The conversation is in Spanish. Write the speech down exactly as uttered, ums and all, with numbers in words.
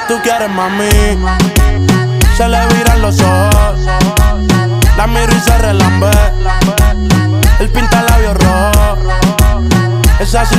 tú quieres, mami. Se le viran los ojos, la miro y se relambe. Él pinta labios rojos, esa